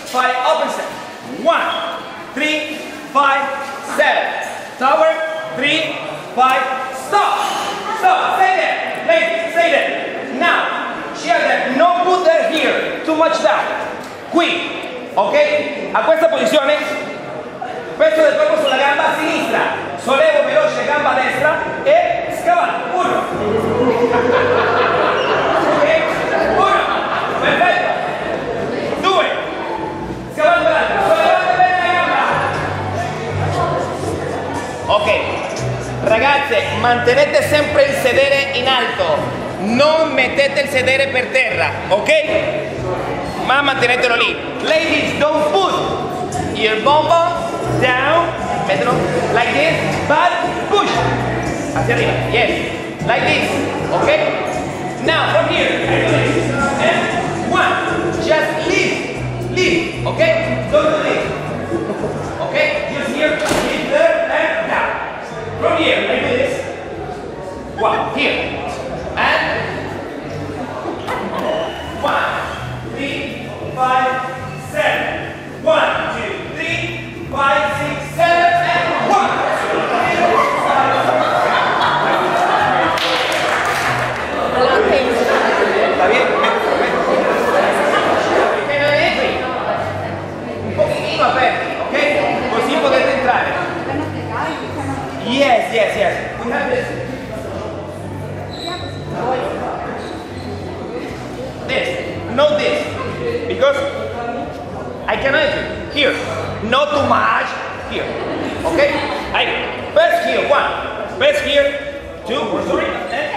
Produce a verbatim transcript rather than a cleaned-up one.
five, open step. One, three, five, seven. Tower, three, five, stop. Stop, stay there. Ladies, stay there. Now, cheer that, no put that here, too much down. Qui, ok? A questa posizione, peso del corpo sulla gamba sinistra, sollevo veloce gamba destra e scavando. Uno. Ok? Uno. Perfetto. Due. Scavando l'altra. Sollevate bene la gamba. Ok. Ragazze, mantenete sempre il sedere in alto. Non mettete il sedere per terra, ok? Ma mantenetelo lì. Ladies, don't put your bum bum down, mételo like this, but push. Hacia arriba, yes. Like this, okay? Now, from here, and one, just lift, lift, okay? Don't do this, okay? Just here, lift there, and down. From here, like this, one, here, and one, three, five, seven, one, two, three, five, six, seven, and one. ¿Está bien? Un poquitino aperti, ok? Così potete entrare. Yes, yes, yes. We have this. This, not this. Because I can enter here. Not too much here. Okay? I press here, one. Press here, two, sorry, and